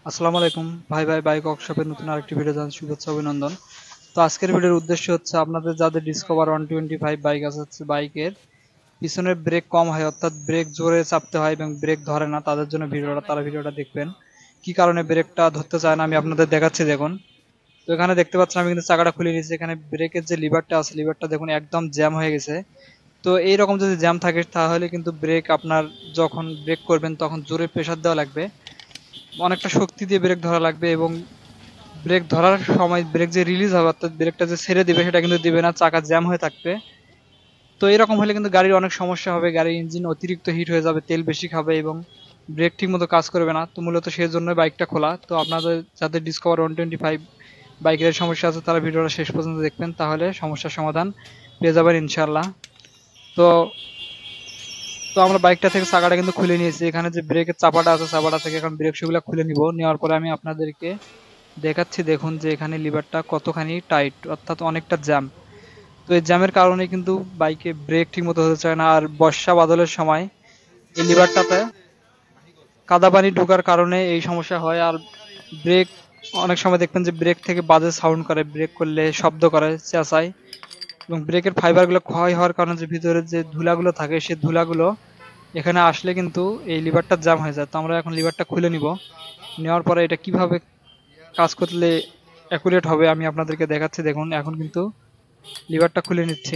আসসালামু আলাইকুম ভাই ভাই বাইক ওয়ার্কশপের নতুন আরেকটি ভিডিও জানাচ্ছি শুভেচ্ছা অভিনন্দন। তো আজকের ভিডিওর উদ্দেশ্য হচ্ছে আপনাদের যাদের ডিসকভার 125 বাইক আছে, হচ্ছে বাইকের পিছনের ব্রেক কম হয়, অর্থাৎ ব্রেক জোরে চাপতে হয় এবং ব্রেক ধরে না, তাদের জন্য ভিডিওটা দেখবেন। কি কারণে ব্রেকটা ধরতে চায় না আমি আপনাদের দেখাচ্ছি, দেখুন। তো এখানে দেখতে পাচ্ছেন আমি কিন্তু চাকাটা খুলে নিয়েছি। এখানে ব্রেকের যে লিভারটা আছে, লিভারটা দেখুন একদম জ্যাম হয়ে গেছে। তো এইরকম যদি জ্যাম থাকে তাহলে কিন্তু ব্রেক আপনার যখন ব্রেক করবেন তখন জোরে প্রেসার দেওয়া লাগবে, অনেকটা শক্তি দিয়ে ব্রেক ধরা লাগবে, এবং ব্রেক ধরার সময় ব্রেক যে রিলিজ হবে অর্থাৎ ব্রেকটা যে ছেড়ে দিবে সেটা কিন্তু দিবে না, চাকা জ্যাম হয়ে থাকবে। তো এরকম হলে কিন্তু গাড়ির অনেক সমস্যা হবে, গাড়ির ইঞ্জিন অতিরিক্ত হিট হয়ে যাবে, তেল বেশি খাবে এবং ব্রেক ঠিক মতো কাজ করবে না। তো মূলত সেই জন্য বাইকটা খোলা। তো আপনাদের যাদের ডিসকভার 125 বাইকের সমস্যা আছে তারা ভিডিওটা শেষ পর্যন্ত দেখবেন, তাহলে সমস্যার সমাধান পেয়ে যাবেন ইনশাল্লাহ। তো তো আমরা বাইকটা থেকে চাকাটা কিন্তু খুলে নিয়েছি। এখানে যে ব্রেকের চাপাটা আছে, চাপাটা থেকে এখন ব্রেক শুগুলা খুলে নিব। নেওয়ার পরে আমি আপনাদেরকে দেখাচ্ছি, দেখুন যে এখানে লিভারটা কতখানি টাইট, অর্থাৎ অনেকটা জ্যাম। তো এই জ্যামের কারণে কিন্তু বাইকে ব্রেক ঠিক মতো হতে চায় না। আর বর্ষা বাদলের সময় এই লিভারটাতে কাদা পানি ঢোকার কারণে এই সমস্যা হয়। আর ব্রেক অনেক সময় দেখবেন যে ব্রেক থেকে বাজে সাউন্ড করে, ব্রেক করলে শব্দ করে, চেঁচায়। এবং ব্রেকের ফাইবারগুলো ক্ষয় হওয়ার কারণে যে ভিতরে যে ধুলাগুলো থাকে সেই ধুলাগুলো এখানে আসলে কিন্তু এই লিভারটা জ্যাম হয়ে যায়। তো আমরা এখন লিভারটা খুলে নিব। নেওয়ার পরে এটা কিভাবে কাজ করলে অ্যাকুরেট হবে আমি আপনাদেরকে দেখাচ্ছি, দেখুন। এখন কিন্তু লিভারটা খুলে নিচ্ছি।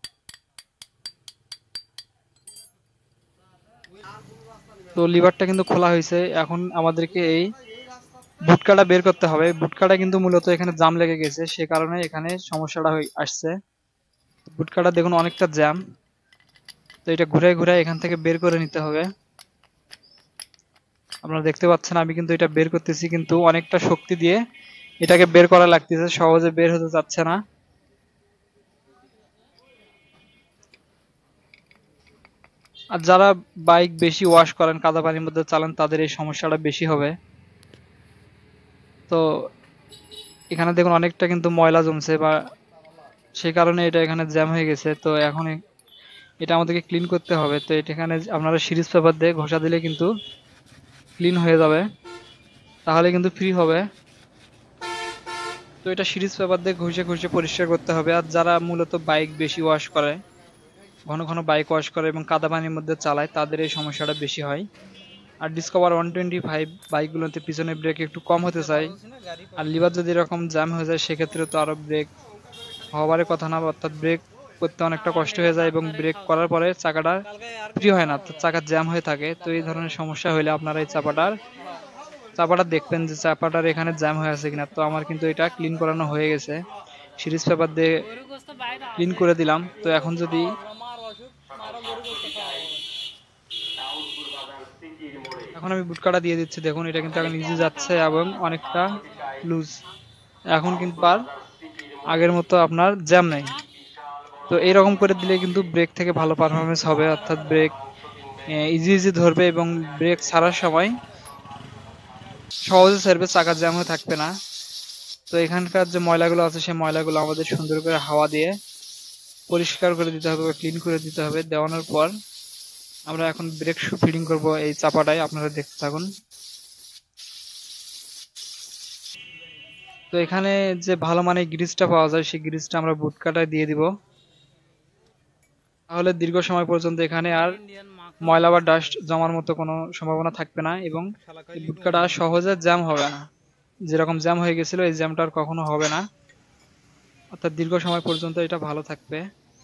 তো লিভারটা কিন্তু খোলা হয়েছে। এখন আমাদেরকে এই বুটকাটা বের করতে হবে। বুটকাটা কিন্তু মূলত এখানে জাম লেগে গেছে, সে কারণে এখানে সমস্যাটা আসছে। বুটকাটা দেখুন অনেকটা জ্যাম। তো এটা ঘুরে ঘুরে এখান থেকে বের করে নিতে হবে। আপনারা দেখতে পাচ্ছেন আমি কিন্তু এটা বের করতেছি, কিন্তু অনেকটা শক্তি দিয়ে এটাকে বের করা লাগতেছে, সহজে বের হতে চাচ্ছে না। আর যারা বাইক বেশি ওয়াশ করেন, কাদা পানির মধ্যে চালান, তাদের এই সমস্যাটা বেশি হবে। তো এখানে দেখুন অনেকটা কিন্তু ময়লা জমছে, বা সেই কারণে এটা এখানে জ্যাম হয়ে গেছে। তো এখন এটা আমাদেরকে ক্লিন করতে হবে। তো এটা এখানে আপনারা সিরিজ পেপার দিয়ে ঘষা দিলে কিন্তু ক্লিন হয়ে যাবে, তাহলে কিন্তু ফ্রি হবে। তো এটা সিরিজ পেপার দিয়ে ঘষে ঘষে পরিষ্কার করতে হবে। আর যারা মূলত বাইক বেশি ওয়াশ করে, ঘন ঘন বাইক ওয়াশ করে এবং কাদা পানির মধ্যে চালায়, তাদের এই সমস্যাটা বেশি হয়। আর ডিসকভার 125 বাইকগুলোতে পিছনে ব্রেক একটু কম হতে চায়। আর লিভার যদি এরকম জ্যাম হয়ে যায় সেক্ষেত্রে তো আরো ব্রেক হওয়ার কথা না, অর্থাৎ ব্রেক করতে অনেকটা কষ্ট হয়ে যায় এবং ব্রেক করার পরে চাকাটা ফ্রি হয় না, তো চাকা জ্যাম হয়ে থাকে। তো এই ধরনের সমস্যা হলে আপনারা এই চাপাটা দেখবেন যে চাপাটার এখানে জ্যাম হয়ে আছে কিনা। তো আমার কিন্তু এটা ক্লিন করানো হয়ে গেছে, সিরিজ পেপার দিয়ে ক্লিন করে দিলাম। তো এখন যদি এখন আমি বুটকাটা দিয়ে দিচ্ছি, দেখুন এটা কিন্তু এখন ইজি যাচ্ছে এবং অনেকটা লুজ। এখন কিন্তু আর আগের মতো আপনার জ্যাম নেই। তো এইরকম করে দিলে কিন্তু ব্রেক থেকে ভালো পারফরমেন্স হবে, অর্থাৎ ব্রেক ইজি ইজি ধরবে এবং ব্রেক ছাড়ার সময় সহজে ছাড়বে, চাকা জ্যাম হয়ে থাকবে না। তো এখানকার যে ময়লাগুলো আছে সেই ময়লাগুলো আমাদের সুন্দর করে হাওয়া দিয়ে পরিষ্কার করে দিতে হবে বা ক্লিন করে দিতে হবে। দেওয়ানোর পর আমরা এখন ব্রেক শু ফিটিং করব এই চাপাটায়, আপনারা দেখতে থাকুন। তো এখানে যে ভালো মানের গ্রিসটা পাওয়া যায় সেই গ্রিসটা আমরা বুট কাটায় দিয়ে দিব, তাহলে দীর্ঘ সময় পর্যন্ত এখানে আর ময়লা বা ডাস্ট জমার মতো কোনো সম্ভাবনা থাকবে না এবং এই বুট কাটা সহজে জ্যাম হবে না। যেরকম জ্যাম হয়ে গেছিল এই জ্যামটা আর কখনো হবে না, অর্থাৎ দীর্ঘ সময় পর্যন্ত এটা ভালো থাকবে।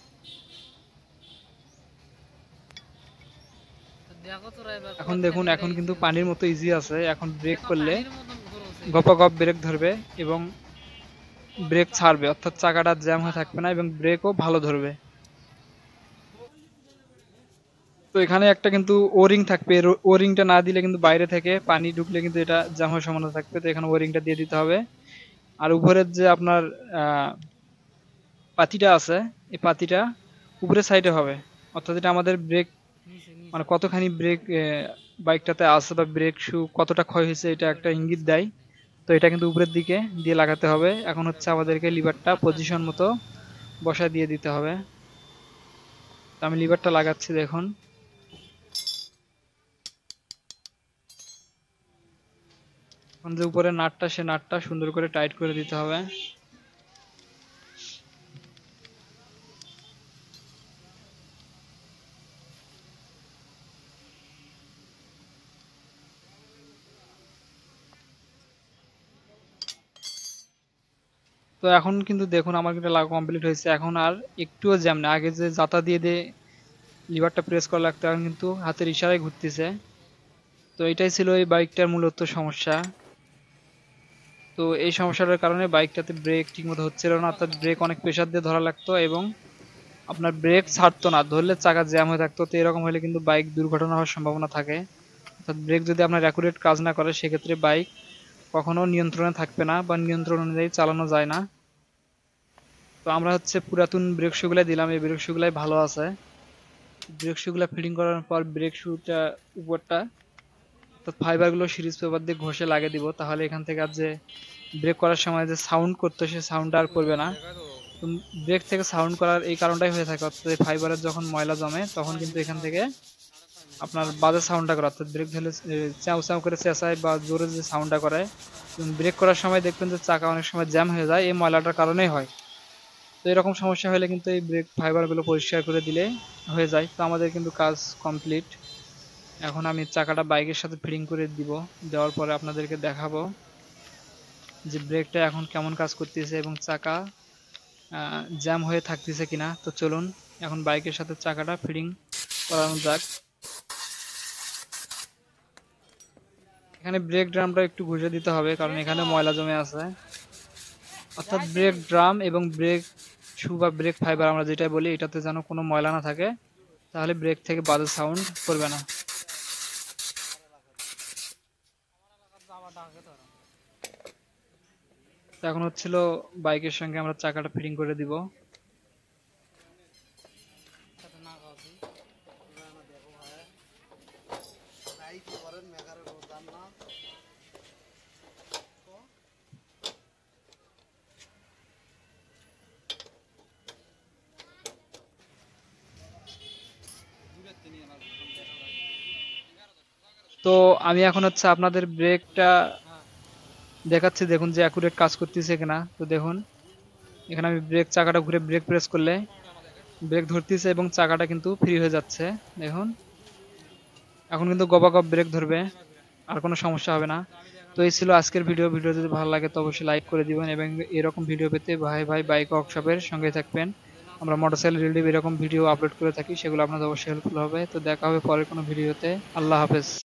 এখন দেখুন এখন কিন্তু পানির মতো ইজি আছে। এখন ব্রেক করলে গপাগপ ব্রেক ধরবে এবং ব্রেক ছাড়বে, অর্থাৎ চাকাটা জ্যাম হয়ে থাকবে না এবং ব্রেকও ভালো ধরবে। তো এখানে একটা কিন্তু ওরিং থাকবে, ওরিংটা না দিলে কিন্তু বাইরে থেকে পানি ঢুকলে কিন্তু এটা জ্যাম হওয়ার সম্ভাবনা থাকবে। তো এখানে ওরিংটা দিয়ে দিতে হবে। আর উপরের যে আপনার পাতিটা আছে, এই পাতিটা উপরের সাইডে হবে, অর্থাৎ এটা আমাদের ব্রেক মানে কতখানি ব্রেক বাইকটাতে আছে বা ব্রেক শু কতটা ক্ষয় হয়েছে এটা একটা ইঙ্গিত দেয়। তো এটা কিন্তু উপরের দিকে দিয়ে লাগাতে হবে। এখন হচ্ছে আমাদেরকে লিভারটা পজিশন মতো বসায় দিয়ে দিতে হবে। তো আমি লিভারটা লাগাচ্ছি, দেখুন। এখন যে উপরে নাটটা, সে নাটটা সুন্দর করে টাইট করে দিতে হবে। তো এখন কিন্তু দেখুন আমার কিন্তু লাগা কমপ্লিট হয়েছে। এখন আর একটুও জ্যাম না। আগে যে জাতা দিয়ে দিয়ে লিভারটা প্রেস করা লাগতো, এখন কিন্তু হাতের ইশারায় ঘুরতেছে। তো এটাই ছিল এই বাইকটার মূলত সমস্যা। তো এই সমস্যাটার কারণে বাইকটাতে ব্রেক ঠিকমতো হচ্ছিল না, অর্থাৎ ব্রেক অনেক প্রেসার দিয়ে ধরা লাগতো এবং আপনার ব্রেক ছাড়তো না, ধরলে চাকা জ্যাম হয়ে থাকতো। তো এরকম হলে কিন্তু বাইক দুর্ঘটনা হওয়ার সম্ভাবনা থাকে। অর্থাৎ ব্রেক যদি আপনার অ্যাকুরেট কাজ না করে, সেক্ষেত্রে বাইক কখনো নিয়ন্ত্রণে থাকবে না বা নিয়ন্ত্রণ অনুযায়ী চালানো যায় না। তো আমরা হচ্ছে পুরাতন ব্রেক শুগুলাই দিলাম, এই ব্রেক শুগুলাই ভালো আছে। ব্রেক শুগুলা ফিটিং করার পর ব্রেক শুটা উপরটা অর্থাৎ ফাইবারগুলো সিরিজ পেপার দিয়ে ঘষে লাগিয়ে দিব, তাহলে এখান থেকে আর যে ব্রেক করার সময় যে সাউন্ড করতো, সে সাউন্ডটা আর করবে না। তো ব্রেক থেকে সাউন্ড করার এই কারণটাই হয়ে থাকে, অর্থাৎ ফাইবারের যখন ময়লা জমে তখন কিন্তু এখান থেকে আপনার বাজে সাউন্ডটা করে, অর্থাৎ ব্রেক ধরলে চ্যাউ চ্যাউ করে চেঁচায় বা জোরে যে সাউন্ডটা করে। ব্রেক করার সময় দেখবেন যে চাকা অনেক সময় জ্যাম হয়ে যায়, এই ময়লাটার কারণেই হয়। তো এরকম সমস্যা হলে কিন্তু এই ব্রেক ফাইবারগুলো পরিষ্কার করে দিলে হয়ে যায়। তো আমাদের কিন্তু কাজ কমপ্লিট। এখন আমি চাকাটা বাইকের সাথে ফিটিং করে দিব, দেওয়ার পরে আপনাদেরকে দেখাবো যে ব্রেকটা এখন কেমন কাজ করতেছে এবং চাকা জ্যাম হয়ে থাকতেছে কিনা। তো চলুন এখন বাইকের সাথে চাকাটা ফিটিং করানো যাক। এখানে ব্রেক ড্রামটা একটু ঘষে দিতে হবে, কারণ এখানে ময়লা জমে আছে। অর্থাৎ ব্রেক ড্রাম এবং ব্রেক শু বা ব্রেক ফাইবার আমরা যেটা বলি, এটাতে যেন কোনো ময়লা না থাকে, তাহলে ব্রেক থেকে বাজে সাউন্ড করবে না। তো এখন হচ্ছিল বাইকের সঙ্গে আমরা চাকাটা ফিটিং করে দিব। তো আমি এখন হচ্ছে আপনাদের ব্রেকটা দেখাচ্ছি, দেখুন যে অ্যাকুরেট কাজ করতেছে কিনা। তো দেখুন এখানে আমি ব্রেক চাকাটা ঘুরে ব্রেক প্রেস করলে ব্রেক ধরতেছে এবং চাকাটা কিন্তু ফ্রি হয়ে যাচ্ছে। দেখুন এখন কিন্তু গবাগব ব্রেক ধরবে, আর কোনো সমস্যা হবে না। তো এই ছিল আজকের ভিডিও। ভিডিও যদি ভালো লাগে তো অবশ্যই লাইক করে দিবেন এবং এরকম ভিডিও পেতে ভাই ভাই বাইক ওয়ার্কশপের সঙ্গে থাকবেন। আমরা মোটরসাইকেল রিলেটিভ এরকম ভিডিও আপলোড করে থাকি, সেগুলো আপনাদের অবশ্যই হেল্পফুল হবে। তো দেখা হবে পরের কোনো ভিডিওতে। আল্লাহ হাফেজ।